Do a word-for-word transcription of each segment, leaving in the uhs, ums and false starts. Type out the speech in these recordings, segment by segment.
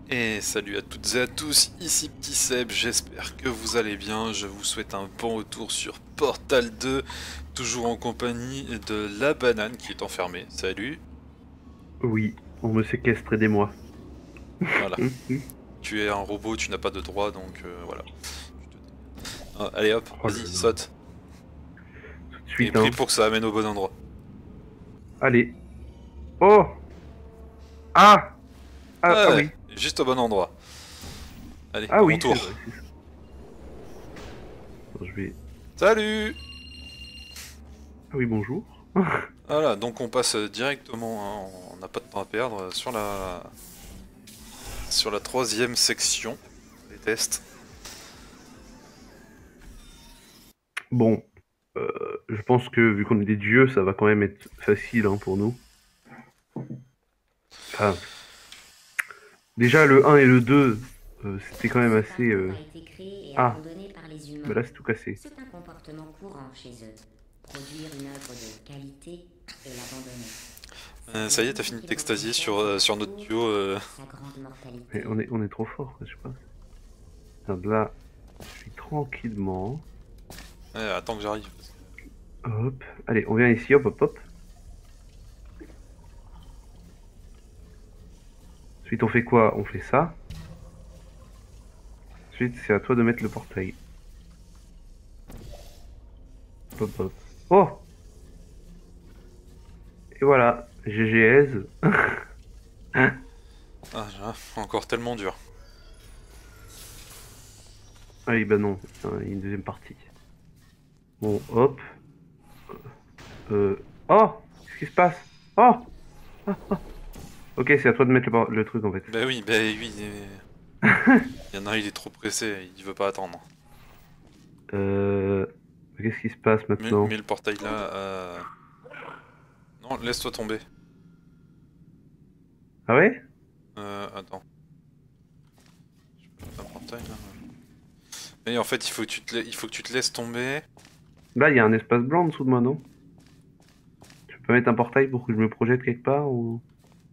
Et salut à toutes et à tous, ici Petit Seb, j'espère que vous allez bien, je vous souhaite un bon retour sur Portal deux, toujours en compagnie de la banane qui est enfermée, salut, Oui, on me séquestre, aidez-moi. voilà, Hum, hum. tu es un robot, tu n'as pas de droit, donc euh, voilà. Ah, allez hop, Oh là vas-y, là. saute, Tout de et suite, prie hein. pour que ça amène au bon endroit. Allez. Oh! Ah! Ah, ah Ouais, oui. juste au bon endroit. Allez, Ah à mon oui, c'est tour. vrai, c'est ça. Attends, je vais... Salut. Ah oui, bonjour. Voilà, donc on passe directement, hein, on n'a pas de temps à perdre, sur la, sur la troisième section des tests. Bon, euh, je pense que vu qu'on est des dieux, ça va quand même être facile hein, pour nous. Enfin, déjà le un et le deux, euh, c'était quand même Ce assez... parcours euh, a été créé et Ah, abandonné par les bah humains. là c'est tout cassé. C'est un comportement courant chez eux. Produire une œuvre de qualité et l'abandonner. Euh, Ces ça y est, animaux t'as fini de qu'ils t'extasier repossèdent sur, euh, sur notre pour duo. Euh... sa grande Mais mortalité. on est, on est trop fort, quoi, je pense. Regarde, là, je suis tranquillement. Ouais, attends que j'arrive. Hop. Allez, on vient ici, hop, hop, hop. Ensuite, on fait quoi? On fait ça. Ensuite, c'est à toi de mettre le portail. Hop, hop. Oh! Et voilà, G G aise. Hein? Ah, j'ai- encore tellement dur. Ah oui, bah non, putain, il y a une deuxième partie. Bon, hop. Euh... Oh! Qu'est-ce qui se passe? Oh! Ah, ah. Ok, c'est à toi de mettre le, par- le truc en fait. Bah oui, bah oui. Il y en a un, il est trop pressé, il veut pas attendre. Euh... Qu'est-ce qui se passe Mets, maintenant? mets le portail là. Euh... Non, laisse-toi tomber. Ah ouais? Euh, attends. Je peux mettre un portail là. Mais en fait, il faut que tu te, la- il faut que tu te laisses tomber. Là, il y a un espace blanc en dessous de moi, non? Tu peux mettre un portail pour que je me projette quelque part ou...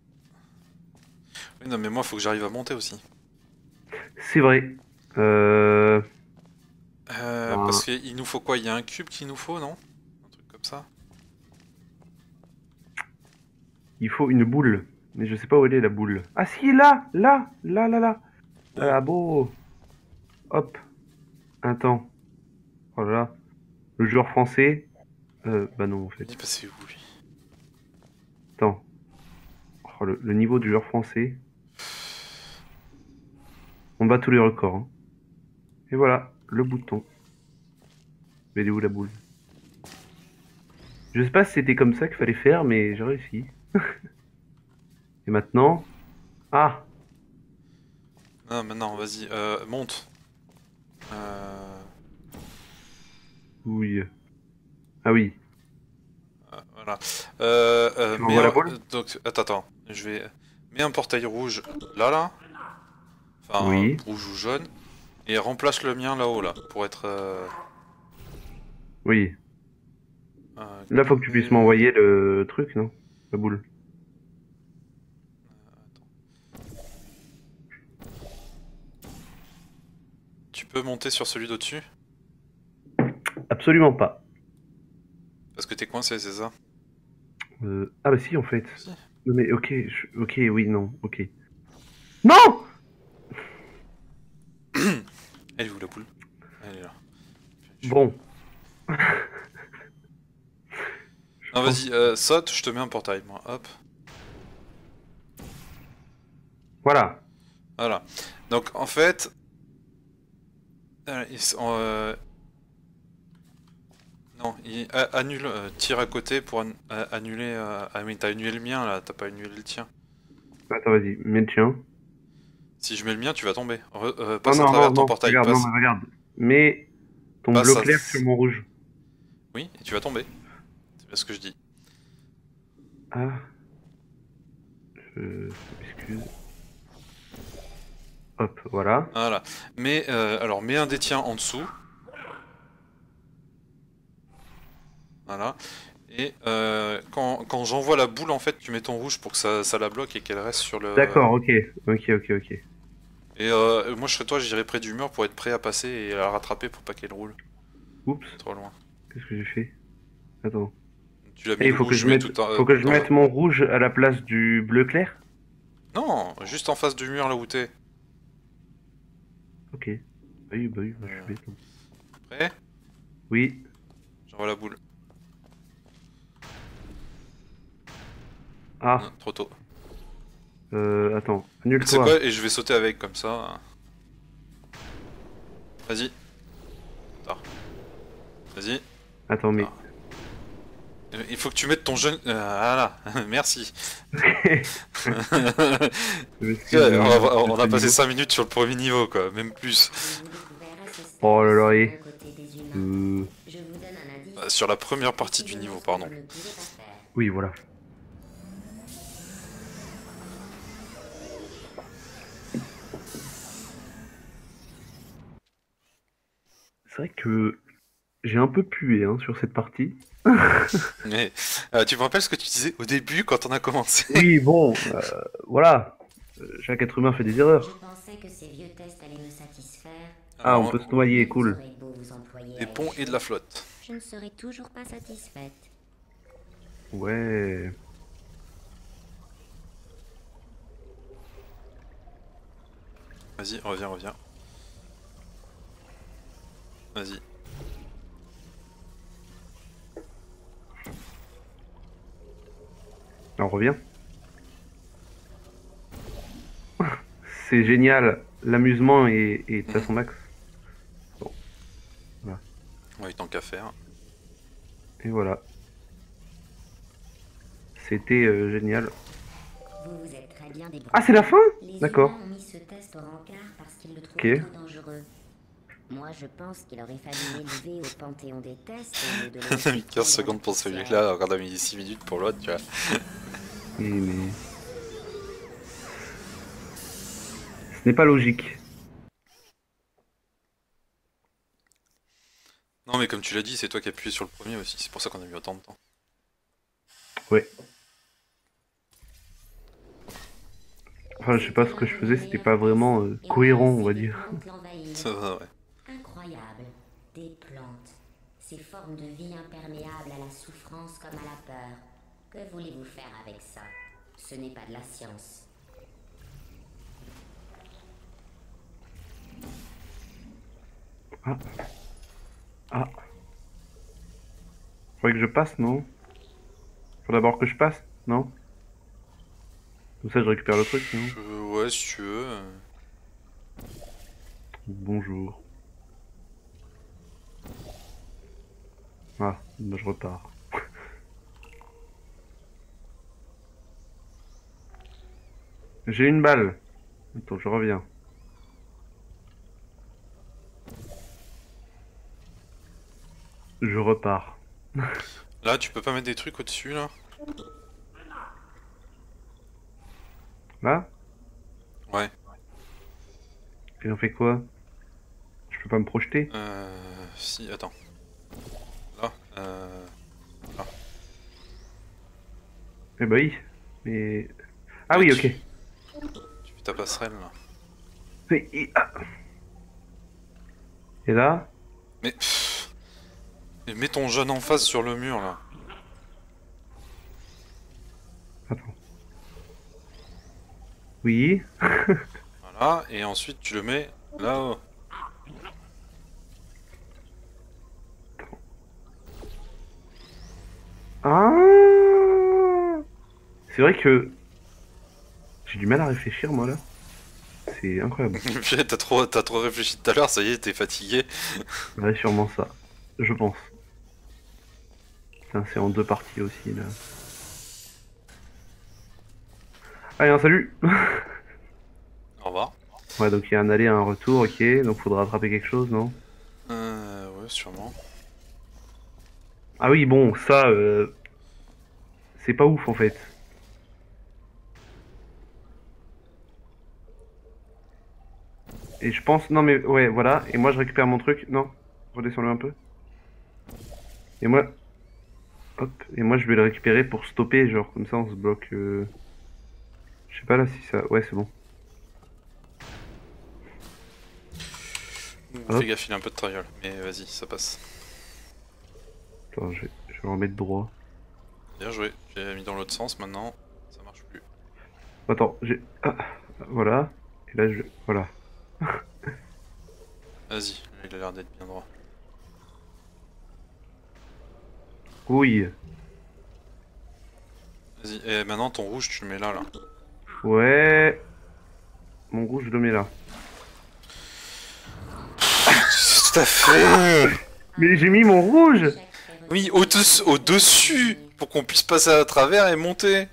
Oui, non, mais moi, il faut que j'arrive à monter aussi. C'est vrai. Euh... Euh, parce ben, qu'il nous faut quoi? Il y a un cube qu'il nous faut, non? Un truc comme ça. il faut une boule. Mais je sais pas où elle est la boule. Ah si, là! Là! Là, là, là! Oh, Ah beau! Hop! Attends. Oh là là. Le joueur français. Euh, bah non, en fait. il est passé où lui? Attends. Oh, le, le niveau du joueur français. On bat tous les records. Hein. Et voilà, le bouton. Mais elle est où la boule? Je sais pas si c'était comme ça qu'il fallait faire, mais j'ai réussi. Et maintenant. Ah! Non, maintenant, vas-y, euh, monte. Euh... Oui. Ah oui. euh, voilà. Euh, euh, Tu mais m'envoies la euh, boule? donc, attends, attends. Je vais. Mets un portail rouge là, là. Enfin, Oui. rouge ou jaune. Et remplace le mien là-haut, là. Pour être. Euh, Oui. euh, Là, faut que tu puisses que- m'envoyer le truc, non? La boule. Tu peux monter sur celui d'au-dessus? Absolument pas. Parce que t'es coincé, c'est ça? Euh, Ah bah si, en fait. Si. Non mais ok, je- ok, oui, non, ok. Non! Elle est où la poule? Elle est là. Je- Bon, je Non, pense... vas-y, euh, saute, je te mets un portail, moi. Hop. Voilà. Voilà. Donc, en fait. euh, ils sont, euh, Non, il a- annule, euh, tire à côté pour an- a- annuler. euh, Ah oui, t'as annulé le mien là, t'as pas annulé le tien. Attends, vas-y, mets le tien. Si je mets le mien, tu vas tomber. Re- euh, Non, passe à non, non, travers ton non, portail, regarde, non, passe. mais regarde. Mets ton bleu Passe à. clair sur mon rouge. Oui, et tu vas tomber. C'est bien ce que je dis. Ah, je m'excuse. Hop, voilà. Voilà. Mais, euh, alors, mets un des tiens en dessous. Voilà. Et euh, quand, quand j'envoie la boule, en fait, tu mets ton rouge pour que ça, ça la bloque et qu'elle reste sur le. D'accord, ok, ok, ok, ok. Et euh, moi je serais toi, j'irais près du mur pour être prêt à passer et à la rattraper pour pas qu'elle roule. Oups, Trop loin. qu'est-ce que j'ai fait? Attends. Tu l'as mis Eh, il le faut que rouge je mais mette, tout en... faut que je dans un- mette mon rouge à la place du bleu clair? Non, juste en face du mur là où t'es. Ok. Bah oui, bah oui, bah, je Euh, suis bête, hein. Prêt? Oui. J'envoie la boule. Ah, Non, trop tôt. euh, attends. C'est Annule-toi. quoi? Et je vais sauter avec comme ça. Vas-y. Tard. Vas-y. Attends, mais... Tard. Il faut que tu mettes ton jeune... Euh, voilà, merci. Je Ok, suis de- on, va- de on ce a passé niveau. cinq minutes sur le premier niveau quoi, même plus. Avez-vous découvert à ce stade Oh là là, le et... bon côté des humains? Euh... Je vous donne un indice. Euh, Sur la première partie du niveau, pardon. Vous ne pouvez pas faire. Oui, voilà. C'est vrai que j'ai un peu pué hein, sur cette partie. Mais euh, tu me rappelles ce que tu disais au début quand on a commencé? Oui, bon, euh, voilà. Euh, Chaque être humain fait des Je erreurs. pensais que ces vieux tests allaient me satisfaire. Ah, on Alors, peut se noyer, Vous cool. aurez beau vous employer des à ponts et de échouer, la flotte. je ne serai toujours pas satisfaite. Ouais. Vas-y, reviens, reviens. Vas-y. On revient. C'est génial. L'amusement est, est à son max. Ouais, tant qu'à faire. Et voilà. C'était euh, génial. Vous vous êtes très bien débrouillé. Ah, c'est la fin? Les D'accord. humains ont mis ce test au rencard parce qu'ils le trouvent Ok. trop dangereux. Moi, je pense qu'il aurait fallu l'élever au panthéon des tests au lieu de le laisser On a mis quinze pendre secondes la pour poussière. celui-là, alors qu'on a mis six minutes pour l'autre, tu vois. Et mais... Ce n'est pas logique. Non, mais comme tu l'as dit, c'est toi qui as appuyé sur le premier aussi, c'est pour ça qu'on a mis autant de temps. Ouais. Enfin, je sais pas ce que je faisais, c'était pas vraiment euh, cohérent, on va dire. Ça va, ouais. Incroyable. Des plantes. Ces formes de vie imperméables à la souffrance comme à la peur. Que voulez-vous faire avec ça? Ce n'est pas de la science. Ah. Ah. Faudrait que je passe, non? Faut d'abord que je passe, non? Comme ça, je récupère le truc, non? Je- Ouais, si tu veux. euh. Bonjour. Ah, bah je repars. J'ai une balle. Attends, je reviens. Je repars. Là, tu peux pas mettre des trucs au-dessus, là? Là? Ouais. Et on fait quoi? Je peux pas me projeter? Euh... Si, attends. Là, euh... Eh bah oui. Mais... Ah oui, ok. Tu fais ta passerelle, là. Mais... et- ah. Et là? Mais... pff, mais mets ton jeune en face sur le mur, là. Attends. Oui. Voilà, et ensuite tu le mets là-haut. Ah. C'est vrai que... J'ai du mal à réfléchir, moi, là. C'est incroyable. Puis t'as trop, t'as trop réfléchi tout à l'heure, ça y est, t'es fatigué. Ouais, sûrement ça. Je pense. Putain, c'est en deux parties aussi, là. Allez, un salut. Au revoir. Ouais, donc il y a un aller, un retour, ok. Donc faudra attraper quelque chose, non? Euh... Ouais, sûrement. Ah oui, bon, ça, euh... c'est pas ouf, en fait. Et je pense... Non, mais ouais, voilà. Et moi, je récupère mon truc. Non, redescends-le un peu. Et moi... Hop. Et moi, je vais le récupérer pour stopper, genre, comme ça, on se bloque... euh, Je sais pas, là, si ça... Ouais, c'est bon. Hop. Fais gaffe, il a un peu de trial, mais vas-y, ça passe. Attends, je vais, je vais remettre droit. Bien joué, j'ai mis dans l'autre sens maintenant, ça marche plus. Attends, j'ai... Ah, voilà. Et là, je... Voilà. Vas-y, il a l'air d'être bien droit. Oui. Vas-y, et maintenant ton rouge, tu le mets là, là. Ouais. Mon rouge, je le mets là. Tout à fait. Mais j'ai mis mon rouge! Oui, au-dessus, au-dessus, pour qu'on puisse passer à travers et monter.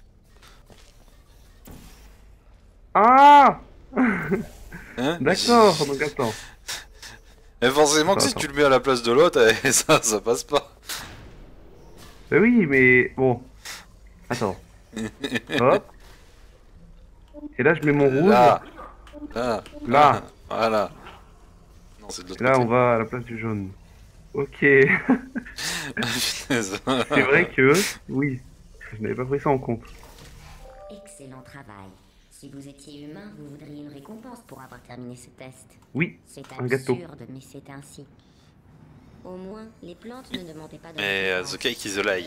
Ah! Hein? D'accord, donc attends. Et forcément Attends, que si attends. tu le mets à la place de l'autre, eh, ça, ça passe pas. Bah oui, mais bon. Attends. Hop. Et là, je mets mon rouge. Là, là, Là. voilà. Non, c'est de l'autre Et là, côté. on va à la place du jaune. Ok. C'est Punaise. vrai que... Oui. Je n'avais pas pris ça en compte. Excellent travail. Si vous étiez humain, vous voudriez une récompense pour avoir terminé ce test. Oui. C'est Un gâteau. absurde, mais c'est ainsi. Au moins, les plantes ne demandaient pas de Mais uh, récompense. the cake is a lie.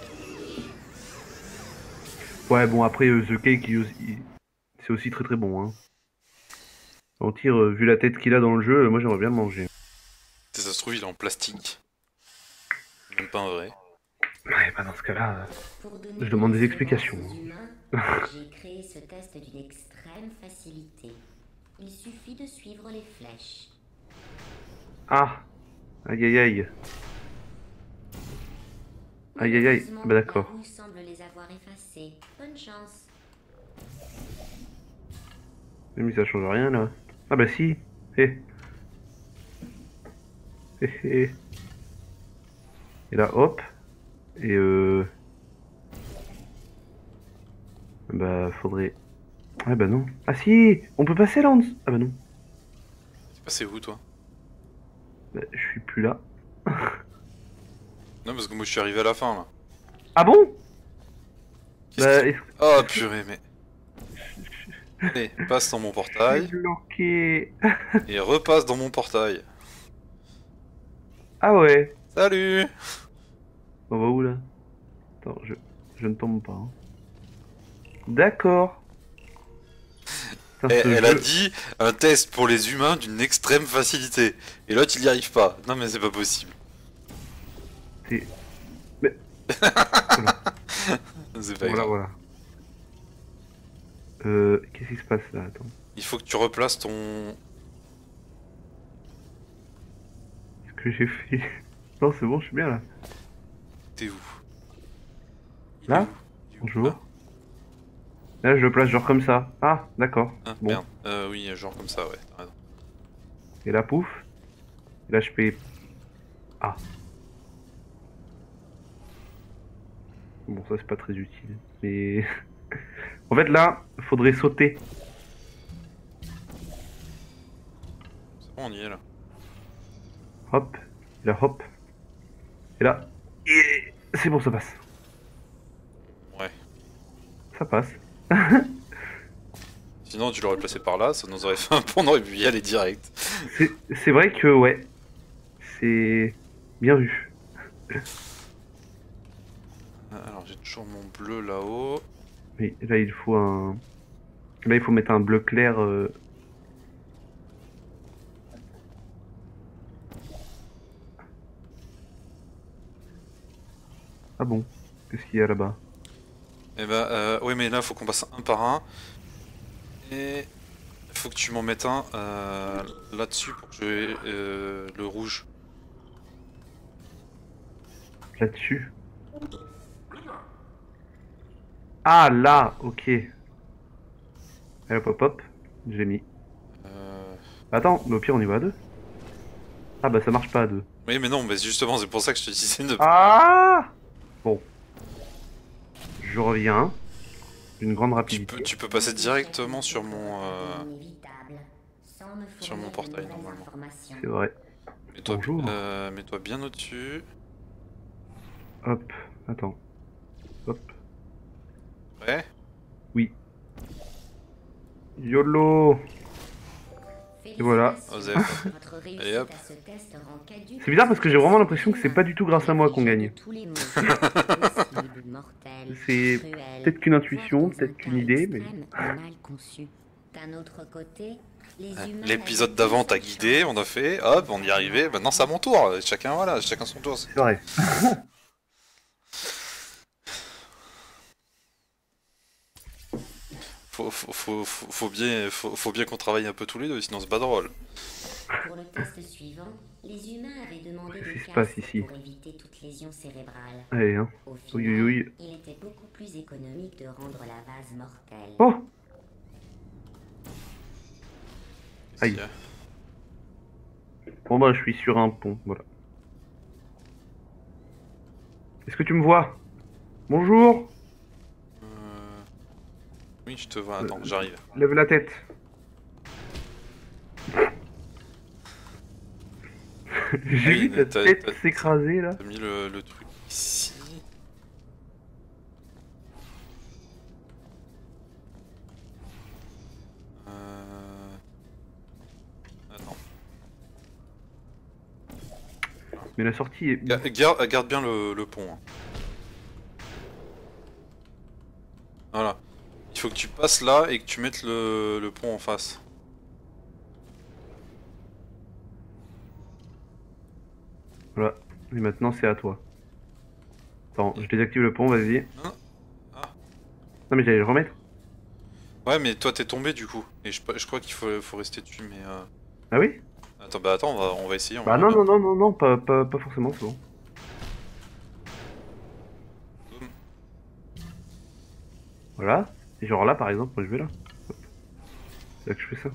Ouais, bon, après, euh, The Cake, il- il- c'est aussi très très bon. Hein. On tire, euh, vu la tête qu'il a dans le jeu, euh, moi j'aimerais bien le manger. Ça se trouve, il est en plastique. Même pas un vrai. Ouais, bah dans ce cas-là... euh, Pour donner Je demande des une explications. récompense aux humains, j'ai créé ce test d'une extrême facilité. Il suffit de suivre les flèches. Ah! Aïe aïe aïe. Aïe aïe aïe. Malheureusement, Bah d'accord. la rouge semble les avoir effacés. Bonne chance. Mais ça change rien là. Ah bah si. Eh. Eh, eh. Et là hop. Et euh... Bah faudrait... Ah bah non. Ah si. On peut passer là en dessous. Ah bah non. C'est passé où, toi? Bah, je suis plus là. Non, parce que moi, je suis arrivé à la fin, là. Ah bon? Qu'est-ce Bah qui- est-ce que Oh, purée, mais... Allez, passe dans mon je portail, suis bloqué? et repasse dans mon portail. Ah ouais. Salut! On va où là? Attends, je... je ne tombe pas. hein. D'accord. Putain, Et, ce elle a jeu- dit un test pour les humains d'une extrême facilité. Et l'autre, il y arrive pas. Non, mais c'est pas possible. c'est... Mais... C'est pas Voilà, grave. voilà. Euh... Qu'est-ce qui se passe là? Attends. Il faut que tu replaces ton... Ce que j'ai fait... Non, c'est bon, je suis bien là. T'es où? Il Là est où Il est où Bonjour. Là Là, je le place genre comme ça. Ah, d'accord. Ah, Bon. merde. Euh, oui, genre comme ça, ouais. T'as raison. Et là, pouf. Et là, je fais... Ah. Bon, ça, c'est pas très utile. Mais... en fait, là, faudrait sauter. C'est bon, on y est, là. Hop. Et là, hop. Et là... Et... C'est bon, ça passe. Ouais. Ça passe. Sinon, tu l'aurais placé par là, ça nous aurait fait un pont, on aurait pu y aller direct. C'est c'est vrai que, ouais. C'est... Bien vu. Alors, j'ai toujours mon bleu là-haut. Mais là, il faut un... Là, il faut mettre un bleu clair... euh, Ah bon? Qu'est-ce qu'il y a là-bas? Et bah, euh, oui, mais là, faut qu'on passe un par un. Et faut que tu m'en mettes un euh, là-dessus pour que je euh, le rouge. Là-dessus? Ah, là! Ok. Et hop, hop, hop. J'ai mis. Euh... Attends, mais au pire, on y va à deux. Ah bah, ça marche pas à deux. Oui, mais non, mais justement, c'est pour ça que je te disais de... Ah! Bon. Je reviens. D'une grande Tu rapidité. peux, tu peux passer directement sur mon... Euh... Inévitable, sans me sur mon fournir de portail, nouvelles normalement. informations. C'est vrai. Mets-toi Bonjour. euh, mets-toi bien au-dessus. Hop. Attends. Hop. Ouais. Oui. YOLO! Et voilà. Osef. Votre réussite Allez, hop. à ce test rend caduque C'est bizarre parce que j'ai vraiment l'impression que c'est l'humain. pas du tout grâce à moi qu'on Il gagne. de tous les maux, possibles, mortels, C'est cruels, peut-être qu'une intuition, voire dans peut-être un qu'une cas idée, mais... extrême, mal conçu. D'un autre côté, les humains L'épisode n'avaient d'avant qu'une t'as seule guidé, chance. on a fait, hop, on y est arrivé, maintenant c'est à mon tour. Chacun, voilà, chacun son tour. C'est vrai. Faut, faut, faut, faut, faut bien, faut, faut bien qu'on travaille un peu tous les deux, sinon c'est pas drôle. Pour le test suivant, les humains avaient demandé Qu'est-ce des qui se passe casques ici? pour éviter toute lésion cérébrale. Allez, hein. Au Oui, final, oui, oui. il était beaucoup plus économique de rendre la vase mortelle. Oh! Qu'est-ce Aïe. qu'il y a? Bon bah je suis sur un pont, voilà. Est-ce que tu me vois? Bonjour! Euh, Oui, je te vois, attends, j'arrive. Lève la tête. J'ai Oui, vu ta t'as- tête t'as- s'écraser là. T'as mis le, le truc ici. Euh... Attends. Mais la sortie est... Ga- Garde, garde bien le, le pont. hein. Voilà. Il faut que tu passes là et que tu mettes le, le pont en face. Voilà. Et maintenant c'est à toi. Attends, je désactive le pont, vas-y. Hein Ah. Non mais j'allais le remettre. Ouais, mais toi t'es tombé du coup. Et je, je crois qu'il faut, faut rester dessus, mais... Euh... Ah oui? Attends, bah attends, on va, on va essayer. On Bah verra non, bien. non, non, non, non, pas, pas, pas forcément, c'est bon. Boum. Voilà. Et genre là par exemple, moi je vais là. Hop. C'est là que je fais ça.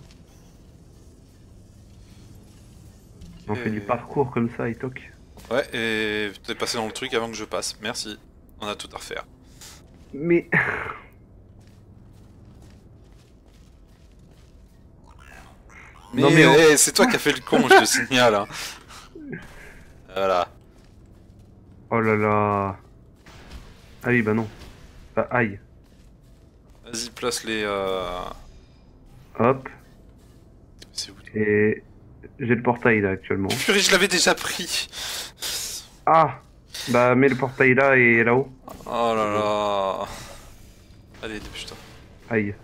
On fait Et- du parcours comme ça et toc. Ouais, et t'es passé dans le truc avant que je passe. Merci. On a tout à refaire. Mais... Mais, Non, mais on- eh, c'est toi qui as fait le con, je te signale. hein. Voilà. Oh là là. Ah oui, bah non. Bah aïe. Vas-y, place les... Euh... Hop. C'est où toi Et... J'ai le portail là actuellement. Purée, je l'avais déjà pris. Ah! Bah mets le portail là et là-haut. Oh là là. Allez, dépêche-toi. Aïe.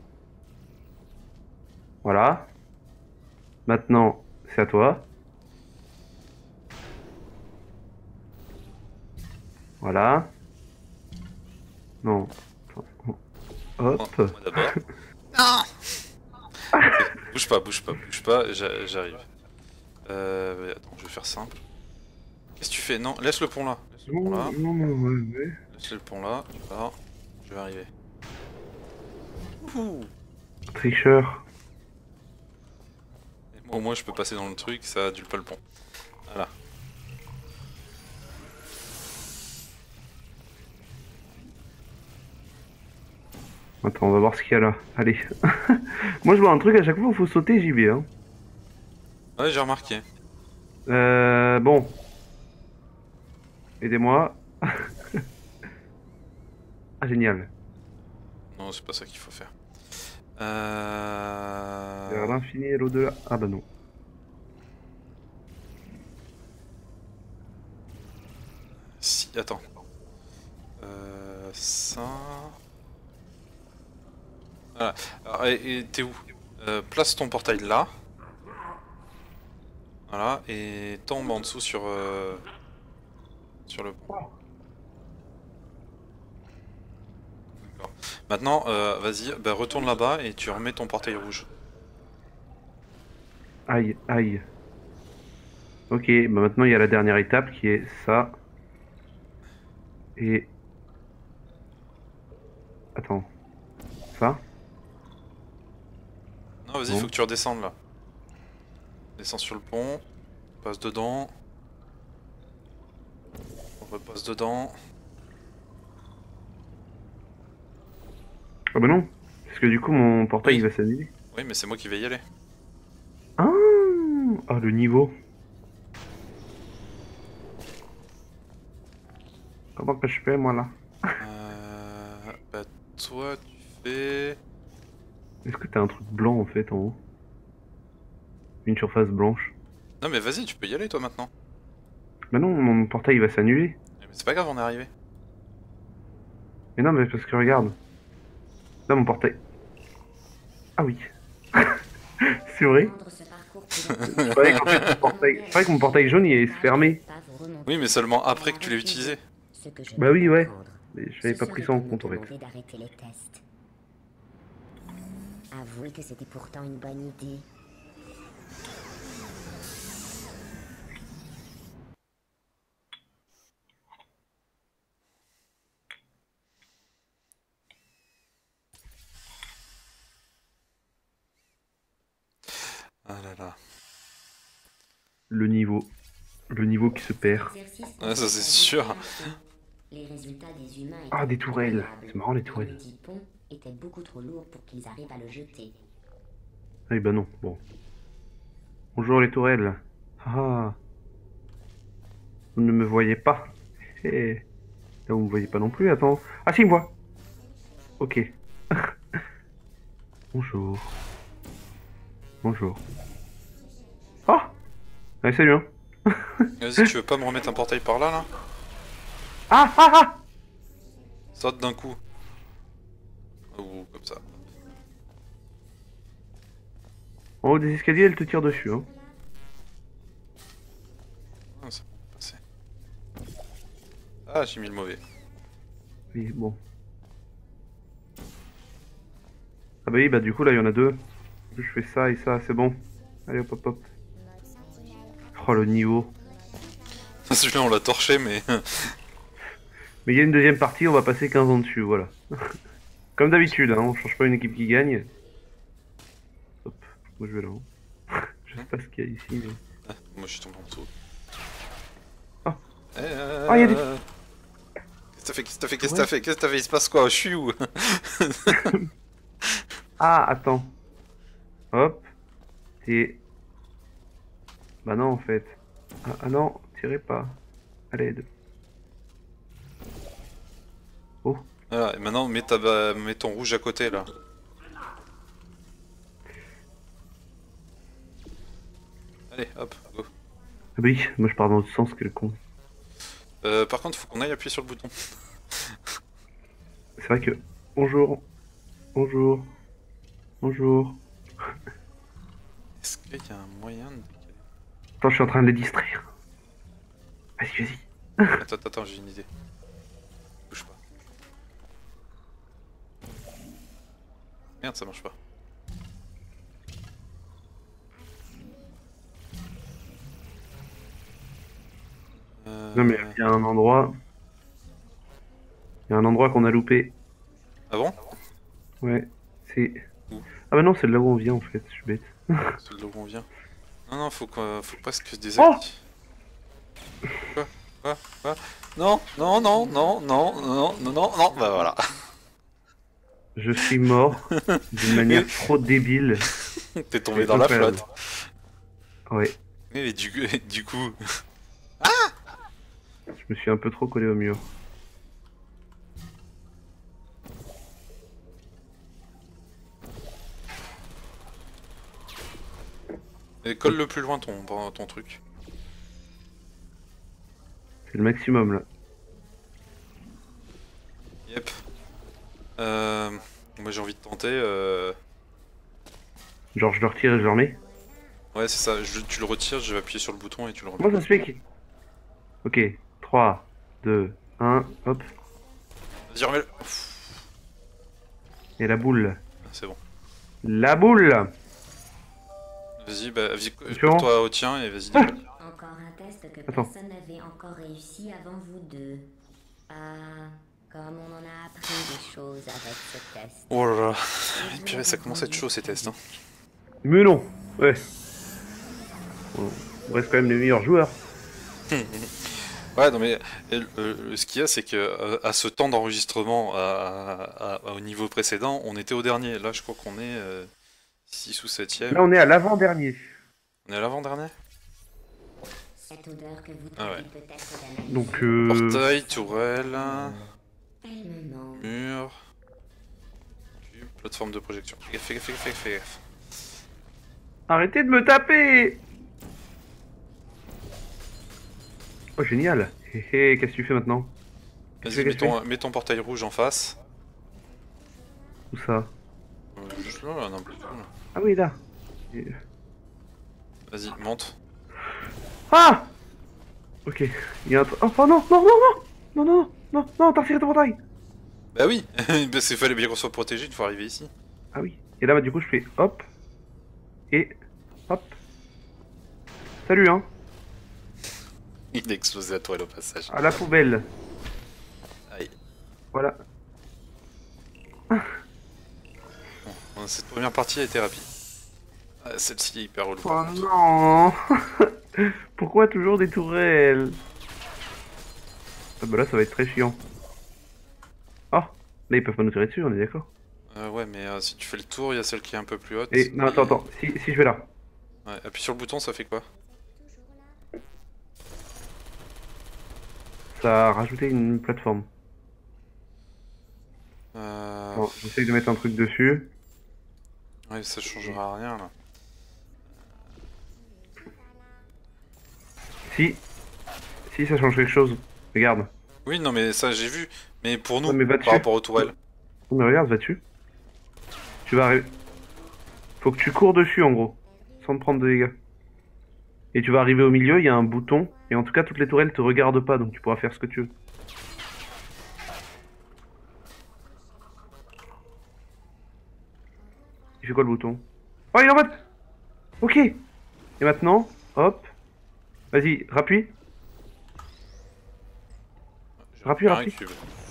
Voilà. Maintenant, c'est à toi. Voilà. Non. Hop. Moi d'abord. Non. Ok, bouge pas, bouge pas, bouge pas, j'a- j'arrive. Euh, ouais, attends, je vais faire simple. Qu'est-ce que tu fais? Non, laisse le pont là. Laisse le pont là. Non, non, non, ouais, ouais. Laisse le pont là. Tu vas. Je vais arriver. Ouh. Tricheur. Et moi, au moins, je peux passer dans le truc, ça adule pas le pont. Voilà. Attends, on va voir ce qu'il y a là. Allez. Moi, je vois un truc à chaque fois où il faut sauter, j'y vais. Hein. Ouais, j'ai remarqué. Euh, bon. Aidez-moi. Ah, génial. Non, c'est pas ça qu'il faut faire. Euh... Vers l'infini et l'au-delà. Ah bah non. Si, attends. Euh, ça... Voilà. Alors, et et t'es où? Euh, place ton portail là. Voilà, et tombe en dessous sur... Euh... Sur le pont. D'accord. Maintenant, euh, vas-y, bah, retourne là-bas et tu remets ton portail rouge. Aïe, aïe. Ok, bah maintenant il y a la dernière étape qui est ça. Et... Attends. Ça? Non, vas-y, Bon. faut que tu redescendes là. Descends sur le pont, passe dedans. On repasse dedans. Ah bah non. Parce que du coup mon portail Oui. il va s'annuler. Oui, mais c'est moi qui vais y aller. Ah, ah le niveau. Comment que je fais moi là? Euh... Bah, toi, tu fais... Est-ce que t'as un truc blanc en fait en haut? Une surface blanche. Non mais vas-y, tu peux y aller toi maintenant. Bah non, mon portail il va s'annuler. Mais c'est pas grave, on est arrivé. Mais non, mais parce que regarde. Là, mon portail. Ah oui. C'est vrai. Rendre ce parcours Je croyais qu'en fait, mon portail... je croyais que mon portail jaune il allait se fermer. Oui, mais seulement après que tu l'aies utilisé. Bah oui, ouais. Mais j'avais pas pris ça en compte en fait. d'arrêter les tests. Avouez que c'était pourtant une bonne idée. Ah là là. Le niveau. Le niveau qui se perd. Ouais, ça c'est sûr. Les résultats des humains Ah, des étaient tourelles. incroyables. C'est marrant les Le tourelles. petit pont était beaucoup trop lourd pour qu'ils arrivent à le jeter. Ah bah non, bon. Bonjour les tourelles. Ah. Vous ne me voyez pas. Eh. Là, vous me voyez pas non plus, attends. Ah si, il me voit. Ok. Bonjour. Bonjour. Ah. Allez, salut hein. Vas-y, tu veux pas me remettre un portail par là, là? Ah ah ah. Saute d'un coup. Ou comme ça. En haut des escaliers, elle te tire dessus hein. Ah, ça peut passer. Ah, j'ai mis le mauvais. Oui, bon. Ah bah oui, bah du coup là il y en a deux. Je fais ça et ça, c'est bon. Allez hop hop hop. Oh le niveau. Celui-là, on l'a torché, mais... Mais il y a une deuxième partie, on va passer quinze ans dessus, voilà. Comme d'habitude, hein, on change pas une équipe qui gagne. Hop, moi je vais là-haut. Je sais pas ce qu'il y a ici, mais... Ah, moi, je suis tombé en dessous. Ah. Eh, euh... Ah, il y a des... Qu'est-ce que t'as fait? Qu'est-ce que t'as fait? Qu'est-ce que t'as fait? Qu'est-ce que t'as fait? Il se passe quoi? Je suis où? Ah, attends. Hop. T'es... Bah non, en fait. Ah, ah non, tirez pas. À l'aide. Oh. Voilà, et maintenant, mets, ta... ba- mets ton rouge à côté, là. Allez, hop, go. Ah bah oui, moi je pars dans l'autre sens que le con. Euh, par contre, faut qu'on aille appuyer sur le bouton. C'est vrai que... Bonjour. Bonjour. Bonjour. Est-ce qu'il y a un moyen de... Attends, je suis en train de les distraire. Vas-y, vas-y. Attends, attends, attends, j'ai une idée. Bouge pas. Merde, ça marche pas. Euh... Non mais il y a un endroit... Il y a un endroit qu'on a loupé. Ah bon? Ouais, c'est... Où? Ah bah non, c'est de là où on vient en fait, je suis bête. C'est de là où on vient. Non, non, faut, qu'on... faut presque des Oh! Quoi? Quoi? Quoi? Non, non, non, non, non, non, non, non, non, bah voilà. Je suis mort d'une manière trop débile. T'es tombé C'est dans la incroyable. flotte. Ouais, Mais, mais du, du coup... je me suis un peu trop collé au mur. Et colle le plus loin ton, ton truc. C'est le maximum là. Yep. Euh... Moi j'ai envie de tenter... Euh... Genre je le retire et je le remets. Ouais c'est ça, je, tu le retires, je vais appuyer sur le bouton et tu le remets. Comment ça se fait que... Ok, trois, deux, un, hop. Vas-y remets-le. Et la boule. Ah, c'est bon. La boule. Vas-y, bah vas-y, Différent. toi au tien et vas-y. Ah. Encore un test que Attends. personne n'avait encore réussi avant vous deux. Ah, comme on en a appris des choses avec ce test. Oh là là. Et puis ça commence à être chaud ces tests. Hein. Mais non. Ouais. On reste quand même les meilleurs joueurs. Ouais, non mais euh, euh, ce qu'il y a, c'est que euh, à ce temps d'enregistrement, à, à- à- au niveau précédent, on était au dernier. Là, je crois qu'on est euh, six ou septième. Là on est à l'avant-dernier. On est à l'avant-dernier. Cette odeur que vous tentez Ah ouais. peut-être d'analyser. Donc euh... Portail, tourelle, Elle me manque. mur, cube, plateforme de projection. Fais gaffe, fais gaffe, fais gaffe, fais gaffe. Arrêtez de me taper! Oh, génial! Hé hé, qu'est-ce que tu fais maintenant? Vas-y, mets ton, mets ton portail rouge en face. Où ça? Euh, juste là, là, non, plus là. Ah oui, là. Et- Vas-y, monte. Ah! Ok, il y a un... Oh, oh non, non, non, non! Non, non, non, non, t'as retiré ton portail! Bah oui, parce qu'il fallait bien qu'on soit protégé une fois arrivé ici. Ah oui. Et là, bah, du coup, je fais hop. Et hop. Salut, hein. Il a explosé la toile au passage. À la poubelle. Aïe. Voilà. Bon, cette première partie a été rapide. Ah, celle-ci est hyper relou. Oh non. Pourquoi toujours des tourelles? Ah bah là, ça va être très chiant. Oh, là, ils peuvent pas nous tirer dessus, on est d'accord. Euh, ouais, mais euh, si tu fais le tour, il y a celle qui est un peu plus haute. Et non, attends, attends. Si, si je vais là. Ouais, appuie sur le bouton, ça fait quoi? Ça a rajouté une plateforme. Euh... Bon, j'essaye de mettre un truc dessus. Ouais, ça changera rien là. Si. Si, ça change quelque chose. Regarde. Oui, non, mais ça j'ai vu. Mais pour nous, Ouais, mais va par dessus. rapport aux tourelles. Oh, mais regarde, va dessus. Tu vas arriver. Faut que tu cours dessus en gros. Sans te prendre de dégâts. Et tu vas arriver au milieu, il y a un bouton. Et en tout cas, toutes les tourelles te regardent pas, donc tu pourras faire ce que tu veux. Il fait quoi le bouton? Oh, il est en mode. Ok. Et maintenant, hop. Vas-y, rappuie. Je Rappuie, fais un rappuie. cube.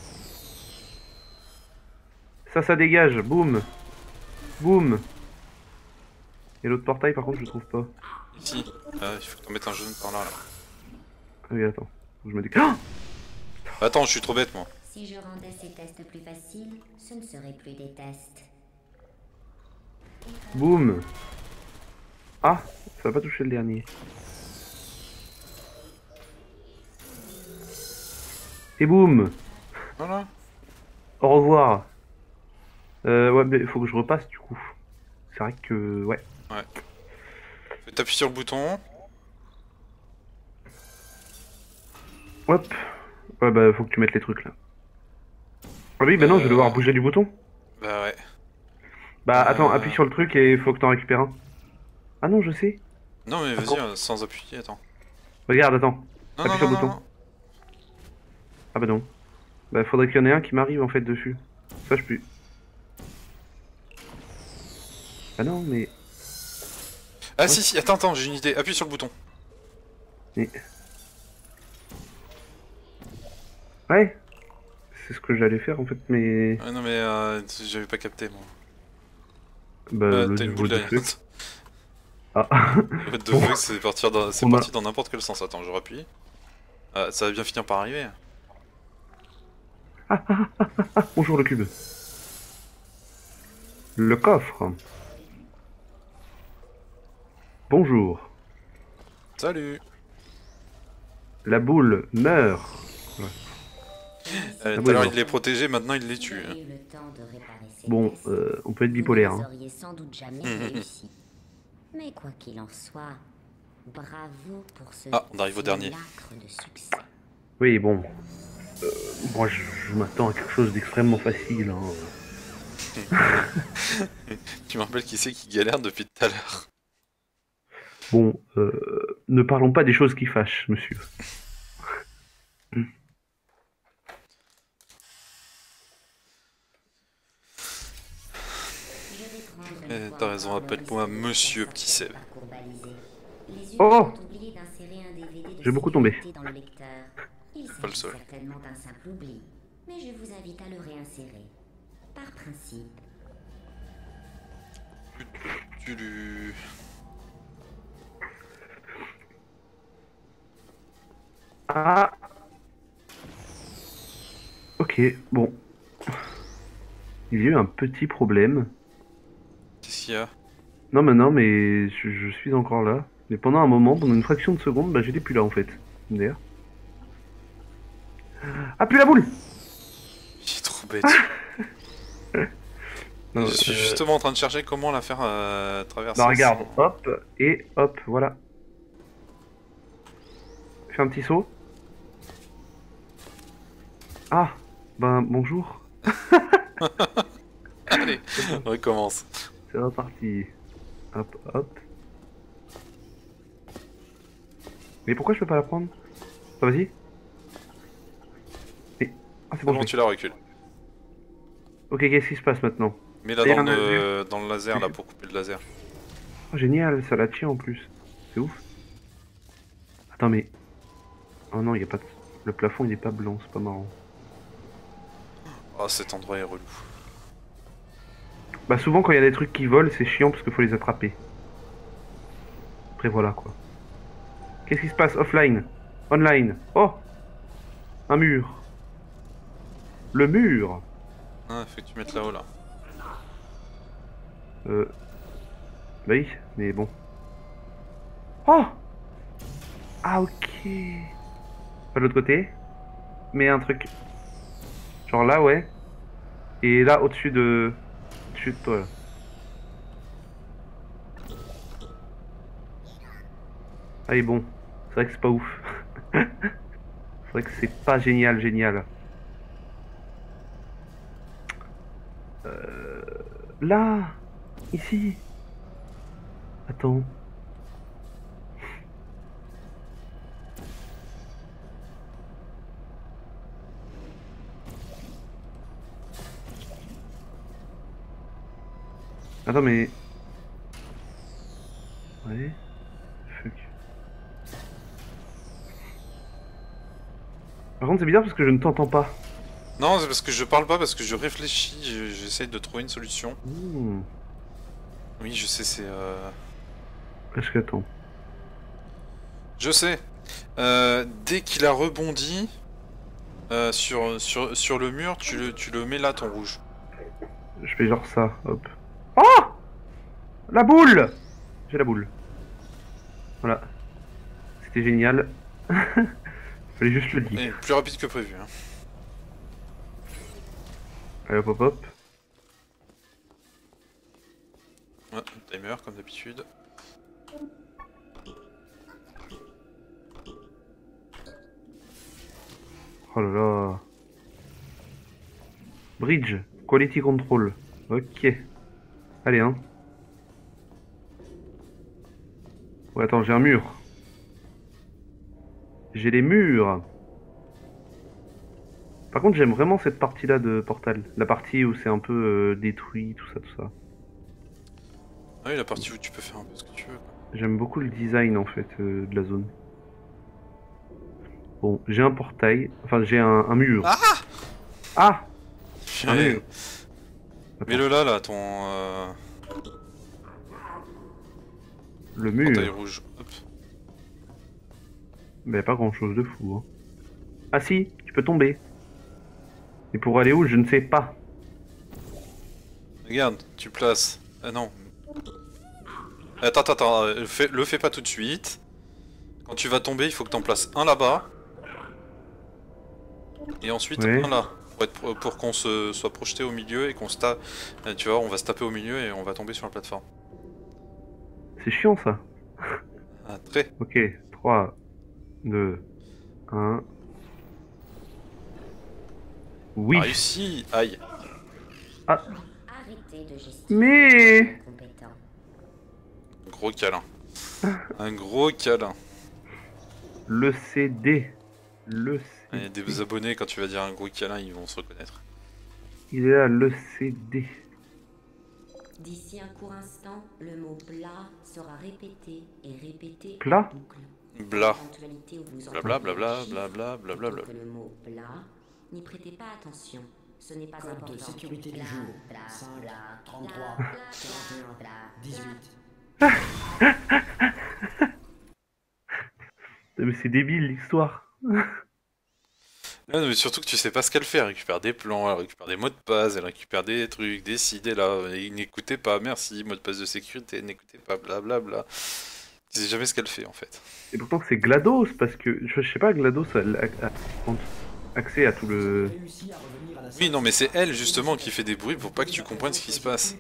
Ça, ça dégage. Boum. Boum. Et l'autre portail, par contre, je le trouve pas. Ici. Ah, il faut que tu mettes un jaune par là. là. Ah oui, attends. Faut que je me dé... Ah Attends, je suis trop bête moi. Si je rendais ces tests plus faciles, ce ne seraient plus des tests. Boum. Ah, ça va pas toucher le dernier. Et boum. Voilà. Au revoir. Euh, ouais, mais faut que je repasse du coup. C'est vrai que... Ouais. Ouais. T'appuies sur le bouton. Hop. Ouais, bah faut que tu mettes les trucs là. Ah oui, bah non, je vais devoir Euh. bouger du bouton. Bah ouais. Bah Euh. attends, appuie sur le truc et faut que t'en récupères un. Ah non, je sais. Non mais vas-y, Attends. euh, sans appuyer, attends. Regarde, attends. Non, Appuie non, sur non, le bouton. non, non. Ah bah non. Bah faudrait qu'il y en ait un qui m'arrive en fait dessus. Ça je peux. Ah non, mais... Ah si, si, attends, attends, j'ai une idée. Appuie sur le bouton. mais... Ouais. C'est ce que j'allais faire en fait, mais... Ah non mais euh, j'avais pas capté moi. Bah Euh, le T'as une niveau boule de derrière. feu. Ah. Le de Bon. feu, c'est partir dans, c'est On a- parti dans n'importe quel sens. Attends, je rappuie. Ah, ça va bien finir par arriver. Ah, bonjour le cube. Le coffre. Bonjour. Salut. La boule meurt. Euh, Ah Tout oui, à l'heure non. il les protégeait, maintenant il les Vous tue. avez eu le temps de réparer ces Bon, tests. euh, on peut être Vous bipolaire. ne Hein. les auriez sans doute jamais réussi. Mais quoi qu'il en soit, bravo pour ce Ah, on arrive au dernier. simulacre de succès. Oui, bon. Euh, moi, je, je m'attends à quelque chose d'extrêmement facile. Hein. Tu me rappelles qui c'est qui galère depuis tout à l'heure. Bon, euh, ne parlons pas des choses qui fâchent, monsieur. Je vais prendre une Eh, fois t'as raison, encore le appelle-moi risque de Monsieur passer Petit Seb. par parcours balisé. Les Oh humains ont oublié d'insérer un D V D de J'ai beaucoup tombé. sécurité dans le lecteur. Il Pas le s'agit seul. certainement d'un simple oubli, mais je vous invite à le réinsérer. Par principe. Tu lui... Ah. Ok, bon. Il y a eu un petit problème. Qu'est-ce qu'il y a? Non, mais non, mais je, je suis encore là. Mais pendant un moment, pendant une fraction de seconde, bah j'étais plus là en fait. D'ailleurs. Ah, plus la boule! Il est trop bête. Non, Je suis euh, justement en train de chercher comment la faire euh, traverser. bah regarde, sans- hop, et hop, voilà. Fais un petit saut. Ah, ben bonjour. Allez, on recommence. C'est reparti. Hop, hop. Mais pourquoi je peux pas la prendre? Ah, vas-y. Mais... Ah, c'est bon, je Comment l'ai. tu la recules? Ok, qu'est-ce qui se passe maintenant? Mets là Et dans un laser. le, dans le laser là pour couper le laser. Oh, génial, ça la tient en plus. C'est ouf. Attends, mais... Oh non, il y a pas de... Le plafond, il est pas blanc, c'est pas marrant. Oh, cet endroit est relou. Bah souvent, quand il y a des trucs qui volent, c'est chiant parce qu'il faut les attraper. Après, voilà, quoi. Qu'est-ce qui se passe? Offline. Online. Oh! Un mur. Le mur. Ah, faut que tu mettes là-haut là. Euh... Bah oui, mais bon. Oh! Ah, ok. Pas de l'autre côté. Mais un truc. Genre là, ouais. Et là, au-dessus de... Au-dessus de toi, là. Ah, et bon. C'est vrai que c'est pas ouf. C'est vrai que c'est pas génial, génial. Euh... Là! Ici! Attends. Attends, mais... Ouais... Fuck. Par contre, c'est bizarre parce que je ne t'entends pas. Non, c'est parce que je parle pas, parce que je réfléchis, je- j'essaye de trouver une solution. Hmm. Oui, je sais, c'est... Euh... Parce que, attends. Je sais. Euh, dès qu'il a rebondi euh, sur, sur, sur le mur, tu le, tu le mets là, ton rouge. Je fais genre ça, hop. Oh! La boule! J'ai la boule. Voilà. C'était génial. Fallait juste le dire. Et plus rapide que prévu. Hein. Allez, hop, hop, hop. Ouais, timer, comme d'habitude. Oh là là. Bridge. Quality control. Ok. Allez, hein. Ouais, attends, j'ai un mur. J'ai les murs. Par contre, j'aime vraiment cette partie-là de Portal. La partie où c'est un peu euh, détruit, tout ça, tout ça. Ah oui, la partie où tu peux faire un peu ce que tu veux. Quoi. J'aime beaucoup le design, en fait, euh, de la zone. Bon, j'ai un portail. Enfin, j'ai un, un mur. Ah Ah! Un Mais- mur. Attends, Mets-le là, là, ton... Euh... le portail mur. rouge. Hop. Mais pas grand-chose de fou, hein. Ah si, tu peux tomber. Et pour aller où, je ne sais pas. Regarde, tu places... Ah non. Attends, attends, attends, euh, fais- le fais pas tout de suite. Quand tu vas tomber, il faut que t'en places un là-bas. Et ensuite Ouais. un là. Pour, être pro- pour qu'on se soit projeté au milieu et qu'on se tape... euh, Tu vois, on va se taper au milieu et on va tomber sur la plateforme. C'est chiant, ça. Ah, très. Ok, trois, deux, un... Oui. Ah, réussi. Aïe. Ah, Arrêtez de gesticuler. mais... Incompétent. Gros câlin. Un gros câlin. Le C D. Le Et C D. des abonnés, quand tu vas dire un gros câlin, ils vont se reconnaître. Il est là, le C D. D'ici un court instant, le mot plat sera répété et répété Plat en boucle. Bla. Éventualité où vous Blabla, entendez blabla, un chiffre blabla, blabla, plutôt blabla. que le mot plat, n'y prêtez pas attention. Ce n'est pas Code important. de sécurité du Plat, jour. plat, cinq, plat, trente-trois, plat, quarante et un, plat, dix-huit. Mais c'est débile, l'histoire. Non, mais surtout que tu sais pas ce qu'elle fait, elle récupère des plans, elle récupère des mots de passe, elle récupère des trucs, des ci, des là, et n'écoutez pas, merci, mot de passe de sécurité, n'écoutez pas, blablabla. Tu sais jamais ce qu'elle fait en fait. Et pourtant, c'est GLaDOS, parce que... Je, je sais pas, GLaDOS, à, à- à- accès à tout le... Oui, non, mais c'est elle justement qui fait des bruits pour pas que tu comprennes ce qui se passe.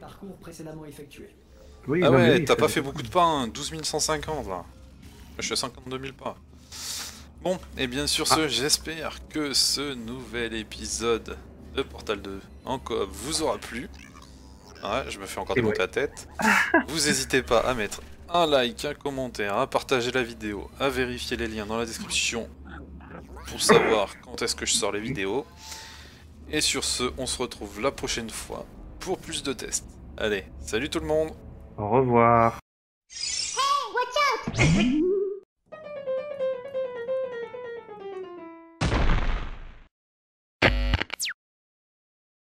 Oui, Ah non, mais ouais, oui, t'as ça- pas fait beaucoup de pas, hein, douze mille cent cinquante là. Je suis à cinquante-deux mille pas. Bon, et bien sur ce, Ah. j'espère que ce nouvel épisode de Portal deux en coop vous aura plu. Ouais, je me fais encore Et démonter ouais. la tête. Vous n'hésitez pas à mettre un like, un commentaire, à partager la vidéo, à vérifier les liens dans la description pour savoir quand est-ce que je sors les vidéos. Et sur ce, on se retrouve la prochaine fois pour plus de tests. Allez, salut tout le monde! Au revoir. Hey, watch out!